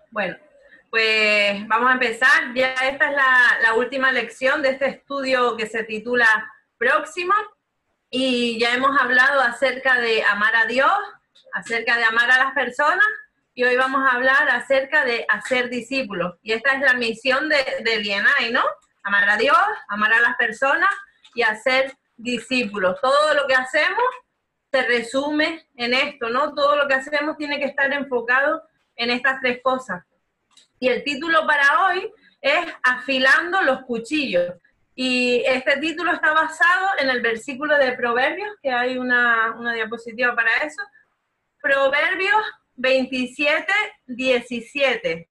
Bueno, pues vamos a empezar. Ya esta es la última lección de este estudio que se titula Próximo. Y ya hemos hablado acerca de amar a Dios, acerca de amar a las personas, y hoy vamos a hablar acerca de hacer discípulos. Y esta es la misión de Lienay, ¿no? Amar a Dios, amar a las personas y hacer discípulos. Todo lo que hacemos se resume en esto, ¿no? Todo lo que hacemos tiene que estar enfocado en estas tres cosas. Y el título para hoy es Afilando los cuchillos. Y este título está basado en el versículo de Proverbios, que hay una diapositiva para eso. Proverbios 27, 17.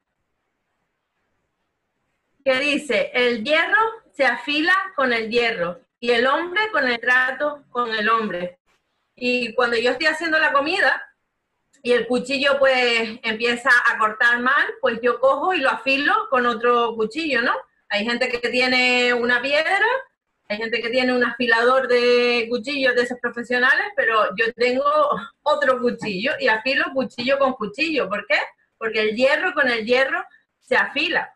Que dice, el hierro se afila con el hierro y el hombre con el trato con el hombre. Y cuando yo estoy haciendo la comida y el cuchillo pues empieza a cortar mal, pues yo cojo y lo afilo con otro cuchillo, ¿no? Hay gente que tiene una piedra, hay gente que tiene un afilador de cuchillos de esos profesionales, pero yo tengo otro cuchillo y afilo cuchillo con cuchillo. ¿Por qué? Porque el hierro con el hierro se afila.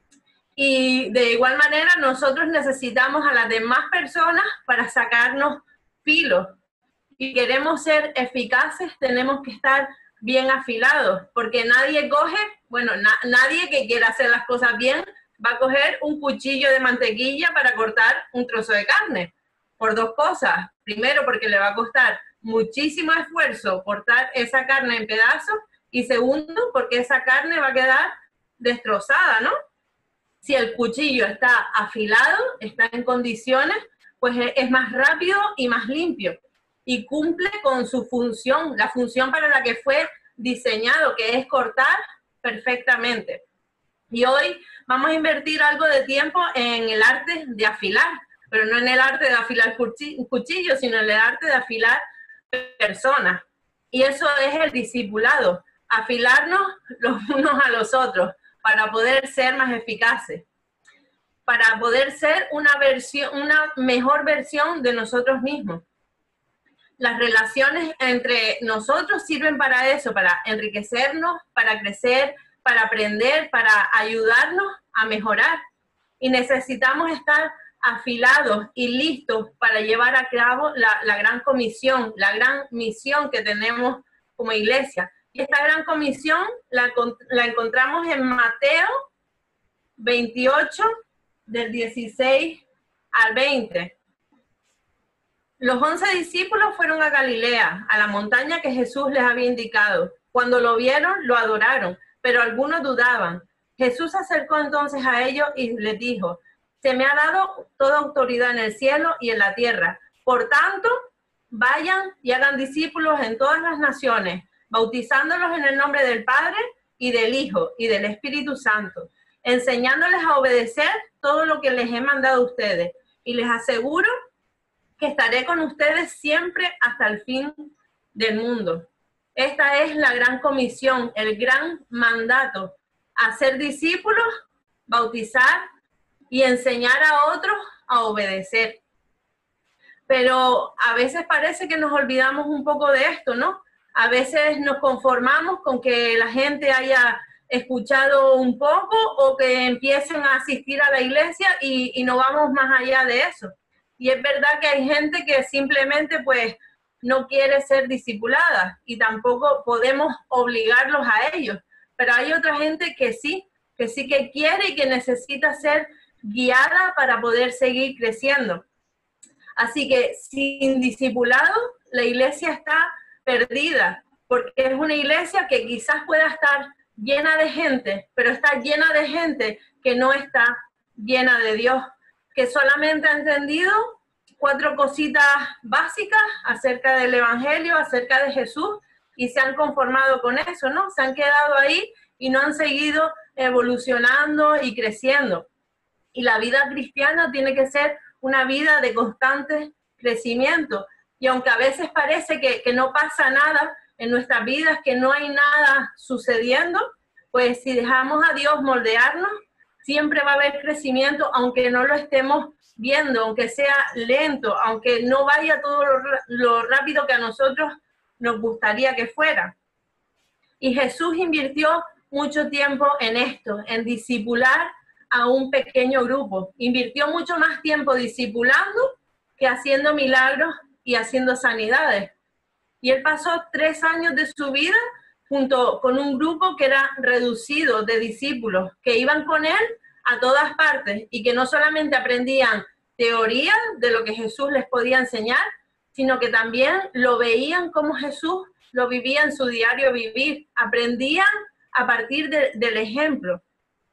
Y de igual manera nosotros necesitamos a las demás personas para sacarnos filos. Y queremos ser eficaces, tenemos que estar bien afilados, porque nadie coge, bueno, nadie que quiera hacer las cosas bien va a coger un cuchillo de mantequilla para cortar un trozo de carne, por dos cosas. Primero, porque le va a costar muchísimo esfuerzo cortar esa carne en pedazos, y segundo, porque esa carne va a quedar destrozada, ¿no? Si el cuchillo está afilado, está en condiciones, pues es más rápido y más limpio. Y cumple con su función, la función para la que fue diseñado, que es cortar perfectamente. Y hoy vamos a invertir algo de tiempo en el arte de afilar, pero no en el arte de afilar cuchillos, sino en el arte de afilar personas. Y eso es el discipulado, afilarnos los unos a los otros para poder ser más eficaces, para poder ser una mejor versión de nosotros mismos. Las relaciones entre nosotros sirven para eso, para enriquecernos, para crecer, para aprender, para ayudarnos a mejorar. Y necesitamos estar afilados y listos para llevar a cabo la gran comisión, la gran misión que tenemos como iglesia. Y esta gran comisión la encontramos en Mateo 28, del 16 al 20. Los 11 discípulos fueron a Galilea, a la montaña que Jesús les había indicado. Cuando lo vieron, lo adoraron, pero algunos dudaban. Jesús se acercó entonces a ellos y les dijo, se me ha dado toda autoridad en el cielo y en la tierra. Por tanto, vayan y hagan discípulos en todas las naciones, bautizándolos en el nombre del Padre y del Hijo y del Espíritu Santo, enseñándoles a obedecer todo lo que les he mandado a ustedes. Y les aseguro que estaré con ustedes siempre hasta el fin del mundo. Esta es la gran comisión, el gran mandato, hacer discípulos, bautizar y enseñar a otros a obedecer. Pero a veces parece que nos olvidamos un poco de esto, ¿no? A veces nos conformamos con que la gente haya escuchado un poco o que empiecen a asistir a la iglesia y no vamos más allá de eso. Y es verdad que hay gente que simplemente pues no quiere ser discipulada y tampoco podemos obligarlos a ellos. Pero hay otra gente que sí que quiere y que necesita ser guiada para poder seguir creciendo. Así que sin discipulado la iglesia está perdida, porque es una iglesia que quizás pueda estar llena de gente, pero está llena de gente que no está llena de Dios, que solamente ha entendido 4 cositas básicas acerca del Evangelio, acerca de Jesús, y se han conformado con eso, ¿no? Se han quedado ahí y no han seguido evolucionando y creciendo. Y la vida cristiana tiene que ser una vida de constante crecimiento. Y aunque a veces parece que no pasa nada en nuestras vidas, que no hay nada sucediendo, pues si dejamos a Dios moldearnos, siempre va a haber crecimiento, aunque no lo estemos viendo, aunque sea lento, aunque no vaya todo lo rápido que a nosotros nos gustaría que fuera. Y Jesús invirtió mucho tiempo en esto, en discipular a un pequeño grupo. Invirtió mucho más tiempo discipulando que haciendo milagros y haciendo sanidades. Y él pasó 3 años de su vida junto con un grupo que era reducido de discípulos, que iban con él a todas partes y que no solamente aprendían teoría de lo que Jesús les podía enseñar, sino que también lo veían como Jesús lo vivía en su diario vivir, aprendían a partir del ejemplo.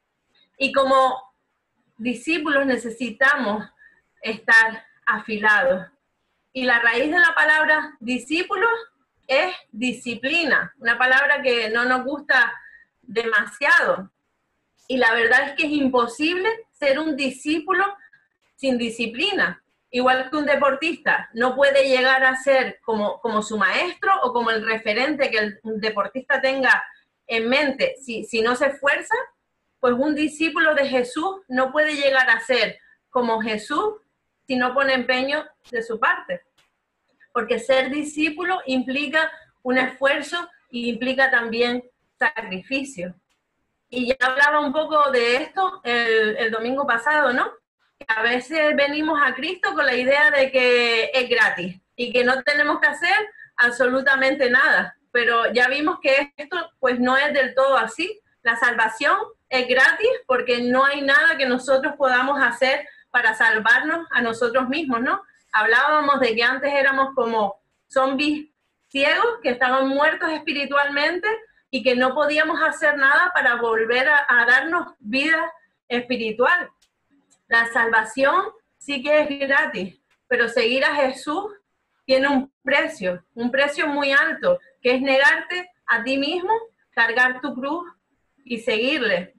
Y como discípulos necesitamos estar afilados. Y la raíz de la palabra discípulos es disciplina, una palabra que no nos gusta demasiado. Y la verdad es que es imposible ser un discípulo sin disciplina. Igual que un deportista no puede llegar a ser como su maestro o como el referente que el deportista tenga en mente. Si no se esfuerza, pues un discípulo de Jesús no puede llegar a ser como Jesús si no pone empeño de su parte. Porque ser discípulo implica un esfuerzo y implica también sacrificio. Y ya hablaba un poco de esto el domingo pasado, ¿no? A veces venimos a Cristo con la idea de que es gratis y que no tenemos que hacer absolutamente nada. Pero ya vimos que esto pues no es del todo así. La salvación es gratis porque no hay nada que nosotros podamos hacer para salvarnos a nosotros mismos, ¿no? Hablábamos de que antes éramos como zombies ciegos que estaban muertos espiritualmente y que no podíamos hacer nada para volver a darnos vida espiritual. La salvación sí que es gratis, pero seguir a Jesús tiene un precio muy alto, que es negarte a ti mismo, cargar tu cruz y seguirle.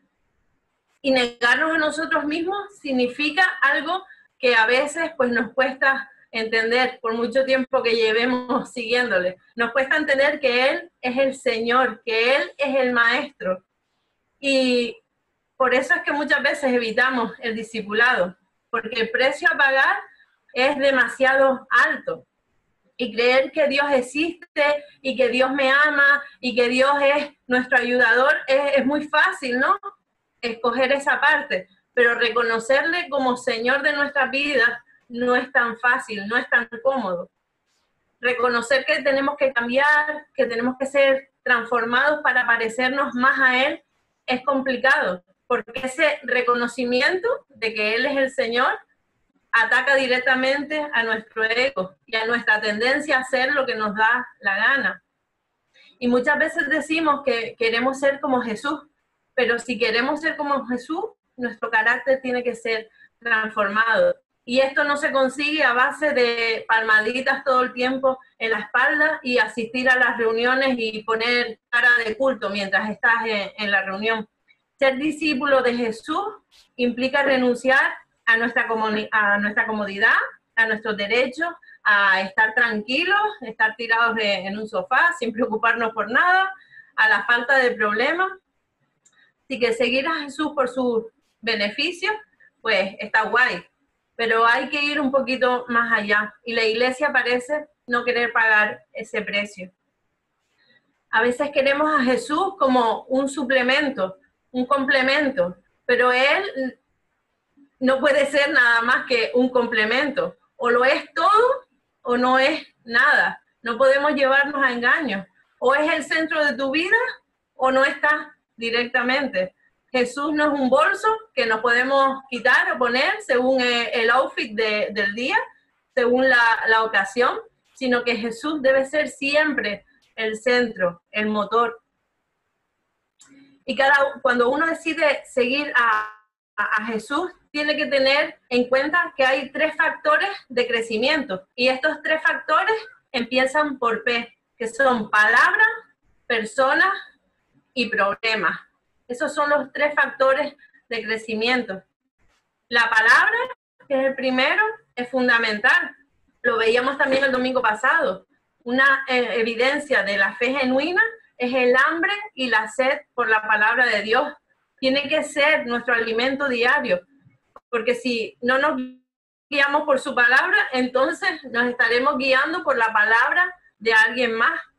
Y negarnos a nosotros mismos significa algo que a veces pues nos cuesta entender por mucho tiempo que llevemos siguiéndole. Nos cuesta entender que Él es el Señor, que Él es el Maestro. Y por eso es que muchas veces evitamos el discipulado, porque el precio a pagar es demasiado alto. Y creer que Dios existe y que Dios me ama y que Dios es nuestro ayudador es muy fácil, ¿no? Escoger esa parte, pero reconocerle como Señor de nuestras vidas no es tan fácil, no es tan cómodo. Reconocer que tenemos que cambiar, que tenemos que ser transformados para parecernos más a Él es complicado, porque ese reconocimiento de que Él es el Señor ataca directamente a nuestro ego y a nuestra tendencia a hacer lo que nos da la gana. Y muchas veces decimos que queremos ser como Jesús, pero si queremos ser como Jesús, nuestro carácter tiene que ser transformado. Y esto no se consigue a base de palmaditas todo el tiempo en la espalda y asistir a las reuniones y poner cara de culto mientras estás en la reunión. Ser discípulo de Jesús implica renunciar a nuestra comodidad, a nuestros derechos, a estar tranquilos, estar tirados en un sofá sin preocuparnos por nada, a la falta de problemas. Así que seguir a Jesús por sus beneficios, pues está guay. Pero hay que ir un poquito más allá. Y la iglesia parece no querer pagar ese precio. A veces queremos a Jesús como un suplemento, un complemento, pero Él no puede ser nada más que un complemento. O lo es todo o no es nada. No podemos llevarnos a engaños. O es el centro de tu vida o no está directamente. Jesús no es un bolso que nos podemos quitar o poner según el outfit del día, según la ocasión, sino que Jesús debe ser siempre el centro, el motor. Y cuando uno decide seguir a Jesús, tiene que tener en cuenta que hay 3 factores de crecimiento. Y estos 3 factores empiezan por P, que son palabras, personas y problemas. Esos son los 3 factores de crecimiento. La palabra, que es el primero, es fundamental. Lo veíamos también el domingo pasado. Una evidencia de la fe genuina es el hambre y la sed por la palabra de Dios. Tiene que ser nuestro alimento diario, porque si no nos guiamos por su palabra, entonces nos estaremos guiando por la palabra de alguien más,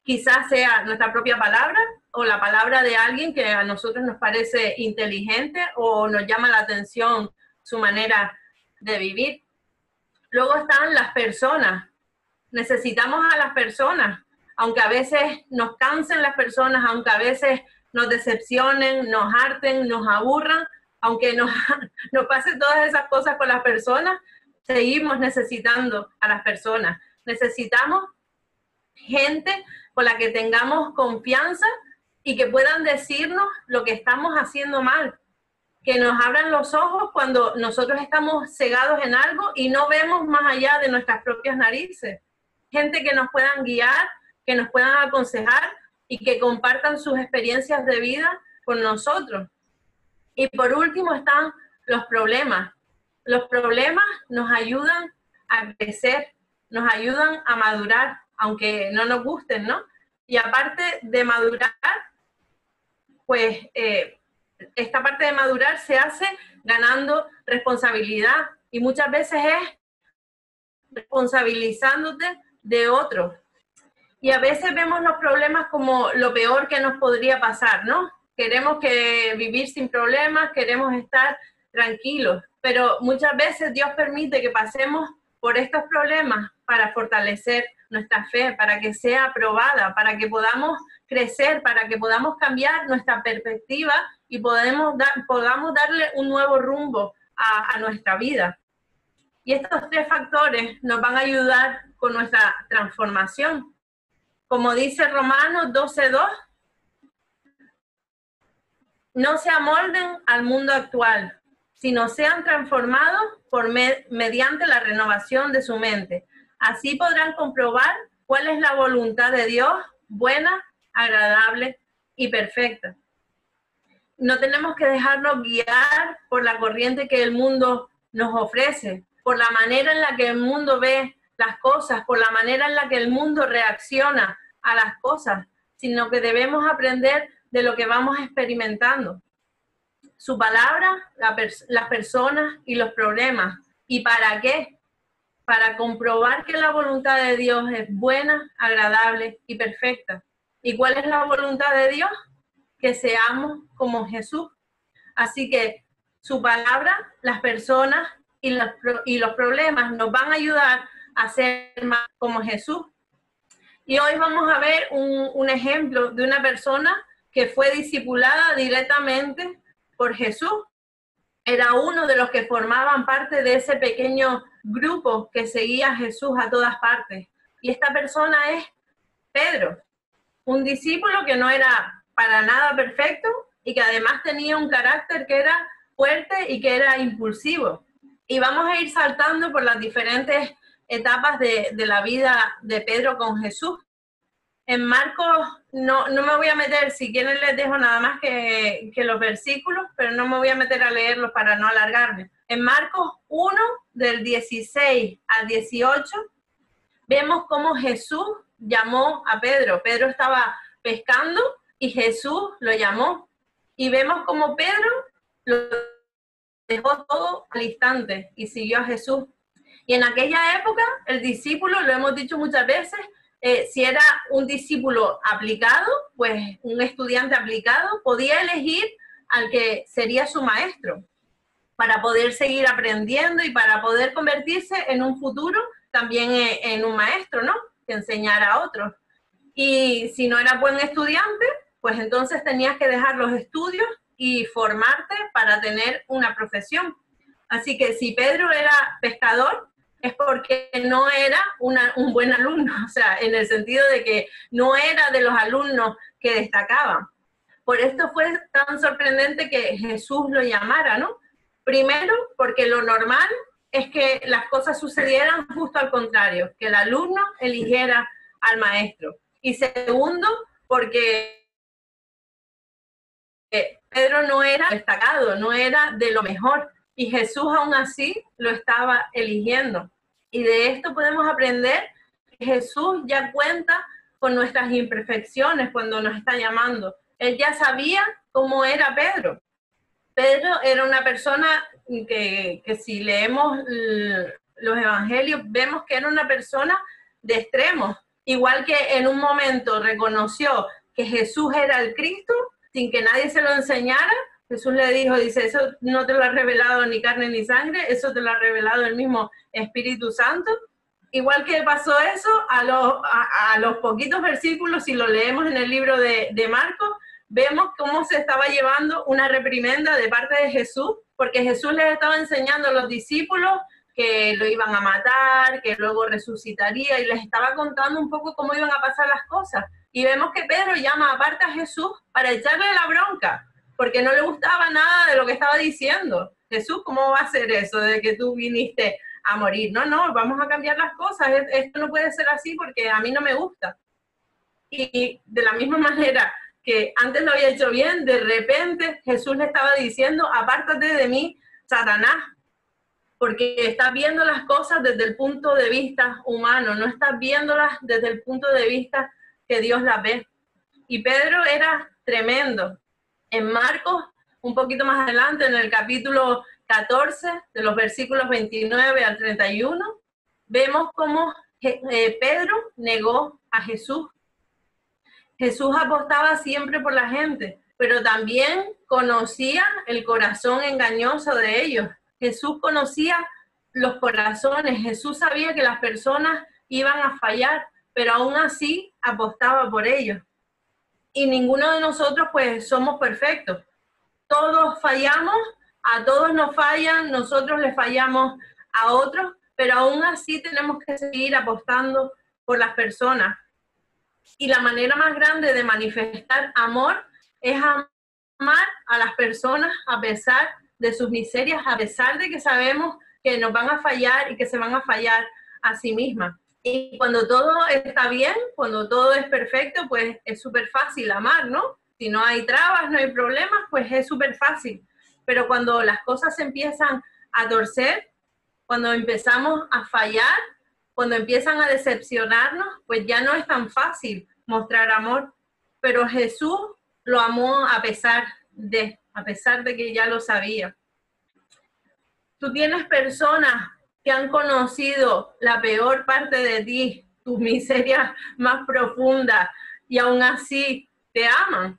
quizás sea nuestra propia palabra o la palabra de alguien que a nosotros nos parece inteligente o nos llama la atención su manera de vivir. Luego están las personas. Necesitamos a las personas, aunque a veces nos cansen las personas, aunque a veces nos decepcionen, nos harten, nos aburran, aunque nos pase todas esas cosas con las personas, seguimos necesitando a las personas. Necesitamos gente con la que tengamos confianza y que puedan decirnos lo que estamos haciendo mal, que nos abran los ojos cuando nosotros estamos cegados en algo y no vemos más allá de nuestras propias narices. Gente que nos puedan guiar, que nos puedan aconsejar y que compartan sus experiencias de vida con nosotros. Y por último están los problemas. Los problemas nos ayudan a crecer, nos ayudan a madurar, aunque no nos gusten, ¿no? Y aparte de madurar, pues esta parte de madurar se hace ganando responsabilidad y muchas veces es responsabilizándote de otros. Y a veces vemos los problemas como lo peor que nos podría pasar, ¿no? Queremos vivir sin problemas, queremos estar tranquilos, pero muchas veces Dios permite que pasemos por estos problemas para fortalecer nuestra fe, para que sea probada, para que podamos crecer, para que podamos cambiar nuestra perspectiva y podamos darle un nuevo rumbo a nuestra vida. Y estos tres factores nos van a ayudar con nuestra transformación. Como dice Romanos 12:2, no se amolden al mundo actual, sino sean transformados mediante la renovación de su mente. Así podrán comprobar cuál es la voluntad de Dios, buena, agradable y perfecta. No tenemos que dejarnos guiar por la corriente que el mundo nos ofrece, por la manera en la que el mundo ve las cosas, por la manera en la que el mundo reacciona a las cosas, sino que debemos aprender de lo que vamos experimentando. Su palabra, las personas y los problemas. ¿Y para qué? Para comprobar que la voluntad de Dios es buena, agradable y perfecta. ¿Y cuál es la voluntad de Dios? Que seamos como Jesús. Así que su palabra, las personas y los problemas nos van a ayudar a ser más como Jesús. Y hoy vamos a ver un ejemplo de una persona que fue discipulada directamente por Jesús. Era uno de los que formaban parte de ese pequeño grupo que seguía a Jesús a todas partes. Y esta persona es Pedro, un discípulo que no era para nada perfecto y que además tenía un carácter que era fuerte y que era impulsivo. Y vamos a ir saltando por las diferentes etapas de la vida de Pedro con Jesús. En Marcos, no me voy a meter, si quieren les dejo nada más que los versículos, pero no me voy a meter a leerlos para no alargarme. En Marcos 1, del 16 al 18, vemos cómo Jesús llamó a Pedro. Pedro estaba pescando y Jesús lo llamó. Y vemos cómo Pedro lo dejó todo al instante y siguió a Jesús. Y en aquella época, el discípulo, lo hemos dicho muchas veces, si era un discípulo aplicado, pues un estudiante aplicado, podía elegir al que sería su maestro para poder seguir aprendiendo y para poder convertirse en un futuro también en un maestro, ¿no? Que enseñara a otros. Y si no era buen estudiante, pues entonces tenías que dejar los estudios y formarte para tener una profesión. Así que si Pedro era pescador, es porque no era un buen alumno, o sea, en el sentido de que no era de los alumnos que destacaban. Por esto fue tan sorprendente que Jesús lo llamara, ¿no? Primero, porque lo normal es que las cosas sucedieran justo al contrario, que el alumno eligiera al maestro. Y segundo, porque Pedro no era destacado, no era de lo mejor. Y Jesús aún así lo estaba eligiendo. Y de esto podemos aprender que Jesús ya cuenta con nuestras imperfecciones cuando nos está llamando. Él ya sabía cómo era Pedro. Pedro era una persona que si leemos los evangelios, vemos que era una persona de extremos igual que en un momento reconoció que Jesús era el Cristo, sin que nadie se lo enseñara, Jesús le dijo, dice, eso no te lo ha revelado ni carne ni sangre, eso te lo ha revelado el mismo Espíritu Santo. Igual que pasó eso, a los poquitos versículos, si lo leemos en el libro de Marcos, vemos cómo se estaba llevando una reprimenda de parte de Jesús, porque Jesús les estaba enseñando a los discípulos que lo iban a matar, que luego resucitaría, y les estaba contando un poco cómo iban a pasar las cosas. Y vemos que Pedro llama aparte a Jesús para echarle la bronca, porque no le gustaba nada de lo que estaba diciendo. Jesús, ¿cómo va a ser eso de que tú viniste a morir? No, no, vamos a cambiar las cosas. Esto no puede ser así porque a mí no me gusta. Y de la misma manera que antes lo había hecho bien, de repente Jesús le estaba diciendo, apártate de mí, Satanás, porque estás viendo las cosas desde el punto de vista humano, no estás viéndolas desde el punto de vista que Dios las ve. Y Pedro era tremendo. En Marcos, un poquito más adelante, en el capítulo 14, de los versículos 29 al 31, vemos cómo Pedro negó a Jesús. Jesús apostaba siempre por la gente, pero también conocía el corazón engañoso de ellos. Jesús conocía los corazones, Jesús sabía que las personas iban a fallar, pero aún así apostaba por ellos. Y ninguno de nosotros pues somos perfectos. Todos fallamos, a todos nos fallan, nosotros le fallamos a otros, pero aún así tenemos que seguir apostando por las personas. Y la manera más grande de manifestar amor es amar a las personas a pesar de sus miserias, a pesar de que sabemos que nos van a fallar y que se van a fallar a sí mismas. Y cuando todo está bien, cuando todo es perfecto, pues es súper fácil amar, ¿no? Si no hay trabas, no hay problemas, pues es súper fácil. Pero cuando las cosas se empiezan a torcer, cuando empezamos a fallar, cuando empiezan a decepcionarnos, pues ya no es tan fácil mostrar amor. Pero Jesús lo amó a pesar de que ya lo sabía. Tú tienes personas que han conocido la peor parte de ti, tus miserias más profundas, y aún así te aman.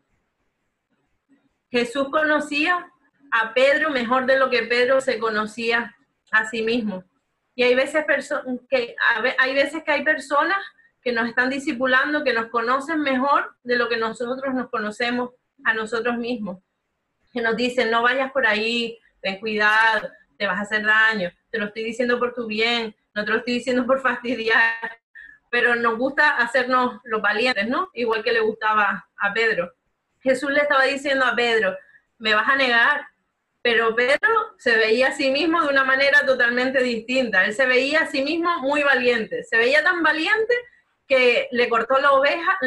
Jesús conocía a Pedro mejor de lo que Pedro se conocía a sí mismo. Y hay veces que hay personas que nos están discipulando, que nos conocen mejor de lo que nosotros nos conocemos a nosotros mismos. Que nos dicen, no vayas por ahí, ten cuidado, te vas a hacer daño, te lo estoy diciendo por tu bien, no te lo estoy diciendo por fastidiar, pero nos gusta hacernos los valientes, ¿no? Igual que le gustaba a Pedro. Jesús le estaba diciendo a Pedro, me vas a negar, pero Pedro se veía a sí mismo de una manera totalmente distinta. Él se veía a sí mismo muy valiente, se veía tan valiente que le cortó la oreja,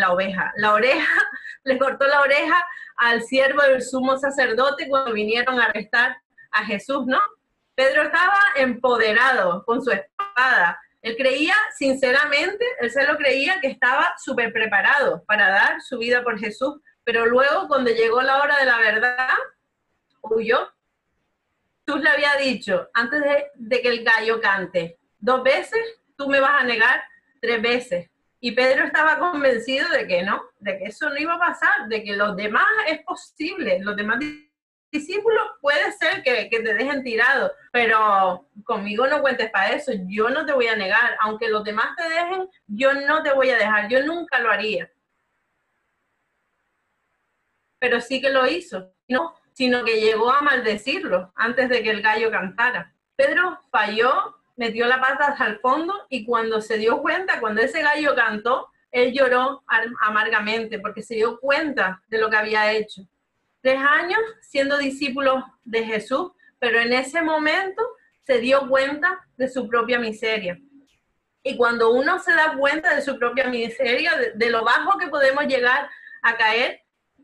le cortó la oreja al siervo del sumo sacerdote cuando vinieron a arrestar a Jesús, ¿no? Pedro estaba empoderado con su espada. Él creía, sinceramente, él se lo creía que estaba súper preparado para dar su vida por Jesús, pero luego cuando llegó la hora de la verdad, huyó. Jesús le había dicho, antes de que el gallo cante 2 veces, tú me vas a negar 3 veces. Y Pedro estaba convencido de que no, de que eso no iba a pasar, de que los demás es posible, los demás discípulos puede ser que te dejen tirado, pero conmigo no cuentes para eso, yo no te voy a negar, aunque los demás te dejen, yo no te voy a dejar, yo nunca lo haría. Pero sí que lo hizo, no, sino que llegó a maldecirlo antes de que el gallo cantara. Pedro falló, metió la pata hasta el fondo y cuando se dio cuenta, cuando ese gallo cantó, él lloró amargamente porque se dio cuenta de lo que había hecho. 3 años siendo discípulo de Jesús, pero en ese momento se dio cuenta de su propia miseria. Y cuando uno se da cuenta de su propia miseria, de lo bajo que podemos llegar a caer,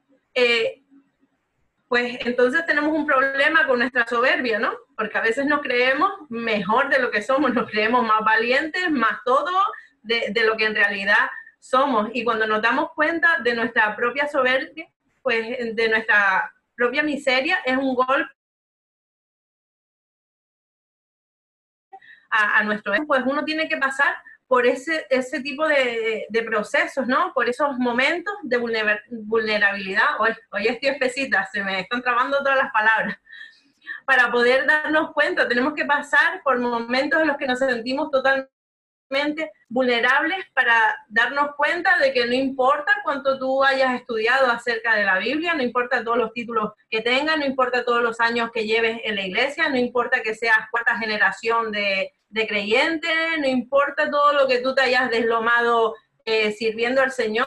pues entonces tenemos un problema con nuestra soberbia, ¿no? Porque a veces nos creemos mejor de lo que somos, nos creemos más valientes, más todo de lo que en realidad somos. Y cuando nos damos cuenta de nuestra propia soberbia, pues de nuestra propia miseria, es un golpe a nuestro ego. Pues uno tiene que pasar por ese tipo de procesos, ¿no? Por esos momentos de vulnerabilidad. Hoy estoy espesita, se me están trabando todas las palabras. Para poder darnos cuenta, tenemos que pasar por momentos en los que nos sentimos totalmente vulnerables para darnos cuenta de que no importa cuánto tú hayas estudiado acerca de la Biblia, no importa todos los títulos que tengas, no importa todos los años que lleves en la iglesia, no importa que seas cuarta generación de creyente, no importa todo lo que tú te hayas deslomado sirviendo al Señor,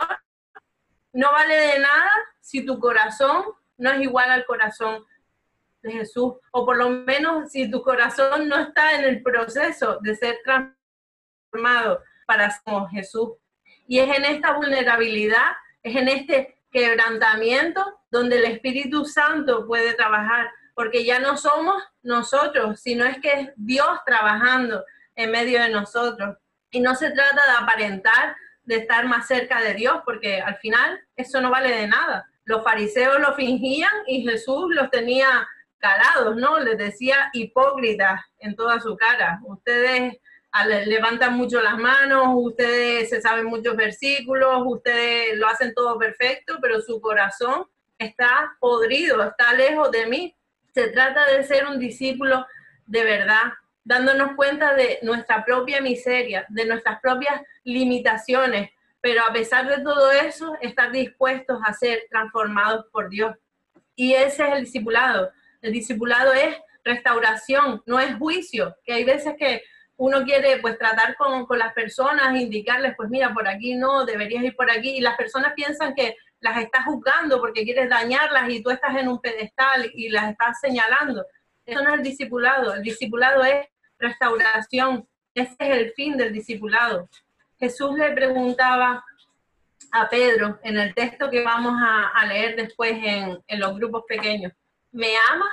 no vale de nada si tu corazón no es igual al corazón de Jesús, o por lo menos si tu corazón no está en el proceso de ser transformado para ser como Jesús. Y es en esta vulnerabilidad, es en este quebrantamiento donde el Espíritu Santo puede trabajar, porque ya no somos nosotros, sino es que es Dios trabajando en medio de nosotros. Y no se trata de aparentar, de estar más cerca de Dios, porque al final eso no vale de nada. Los fariseos lo fingían y Jesús los tenía calados, ¿no? Les decía hipócritas en toda su cara. Ustedes levantan mucho las manos, ustedes se saben muchos versículos, ustedes lo hacen todo perfecto, pero su corazón está podrido, está lejos de mí. Se trata de ser un discípulo de verdad, dándonos cuenta de nuestra propia miseria, de nuestras propias limitaciones, pero a pesar de todo eso, estar dispuestos a ser transformados por Dios. Y ese es el discipulado. El discipulado es restauración, no es juicio, que hay veces que uno quiere pues tratar con las personas, indicarles, pues mira, por aquí no, deberías ir por aquí, y las personas piensan que las estás juzgando porque quieres dañarlas y tú estás en un pedestal y las estás señalando. Eso no es el discipulado es restauración, ese es el fin del discipulado. Jesús le preguntaba a Pedro en el texto que vamos a leer después en los grupos pequeños, ¿me amas?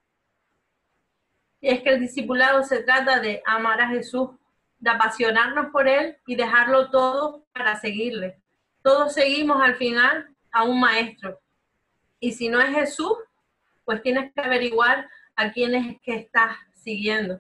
Y es que el discipulado se trata de amar a Jesús, de apasionarnos por Él y dejarlo todo para seguirle. Todos seguimos al final a un maestro. Y si no es Jesús, pues tienes que averiguar a quién es que estás siguiendo.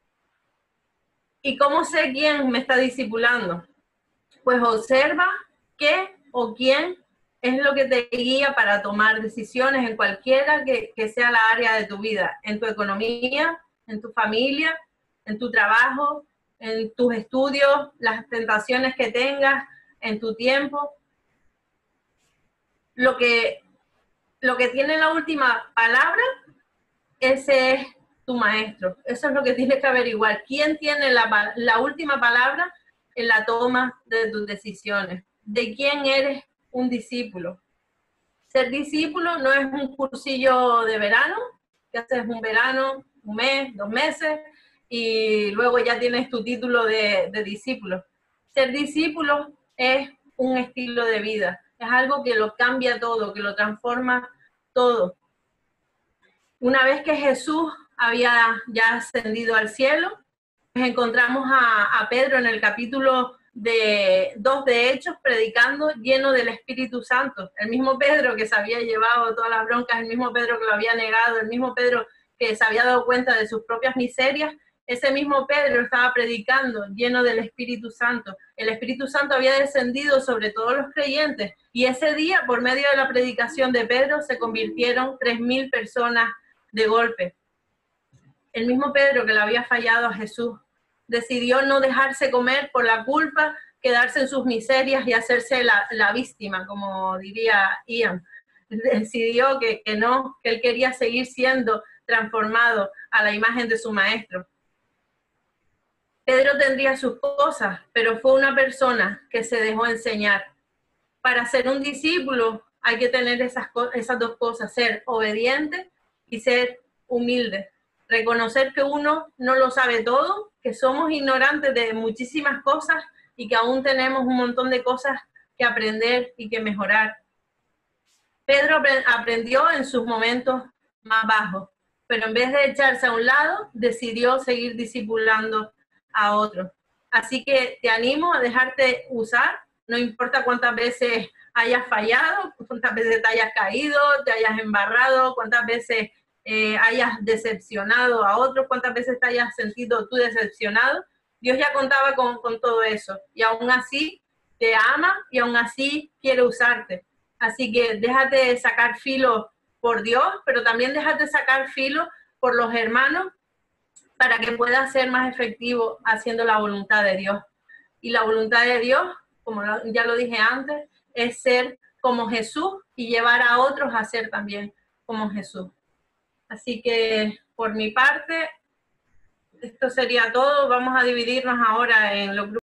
¿Y cómo sé quién me está discipulando? Pues observa qué o quién es lo que te guía para tomar decisiones en cualquiera que sea la área de tu vida, en tu economía, en tu familia, en tu trabajo, en tus estudios, las tentaciones que tengas, en tu tiempo. Lo que tiene la última palabra, ese es tu maestro. Eso es lo que tienes que averiguar. ¿Quién tiene la última palabra en la toma de tus decisiones? ¿De quién eres un discípulo? Ser discípulo no es un cursillo de verano, que haces un verano, un mes, 2 meses, y luego ya tienes tu título de discípulo. Ser discípulo es un estilo de vida, es algo que lo cambia todo, que lo transforma todo. Una vez que Jesús había ya ascendido al cielo, pues encontramos a Pedro en el capítulo 2 de Hechos, predicando lleno del Espíritu Santo. El mismo Pedro que se había llevado todas las broncas, el mismo Pedro que lo había negado, el mismo Pedro que se había dado cuenta de sus propias miserias, ese mismo Pedro estaba predicando lleno del Espíritu Santo. El Espíritu Santo había descendido sobre todos los creyentes y ese día, por medio de la predicación de Pedro, se convirtieron 3,000 personas de golpe. El mismo Pedro que le había fallado a Jesús decidió no dejarse comer por la culpa, quedarse en sus miserias y hacerse la víctima, como diría Ian. Decidió que no, que él quería seguir siendo transformado a la imagen de su maestro. Pedro tendría sus cosas, pero fue una persona que se dejó enseñar. Para ser un discípulo hay que tener esas 2 cosas, ser obediente y ser humilde. Reconocer que uno no lo sabe todo, que somos ignorantes de muchísimas cosas y que aún tenemos un montón de cosas que aprender y que mejorar. Pedro aprendió en sus momentos más bajos, pero en vez de echarse a un lado, decidió seguir discipulando a otros. Así que te animo a dejarte usar, no importa cuántas veces hayas fallado, cuántas veces te hayas caído, te hayas embarrado, cuántas veces hayas decepcionado a otros, cuántas veces te hayas sentido tú decepcionado. Dios ya contaba con todo eso y aún así te ama y aún así quiere usarte. Así que déjate sacar filo por Dios, pero también déjate sacar filo por los hermanos para que puedas ser más efectivo haciendo la voluntad de Dios. Y la voluntad de Dios, como ya lo dije antes, es ser como Jesús y llevar a otros a ser también como Jesús. Así que por mi parte, esto sería todo. Vamos a dividirnos ahora en los grupos.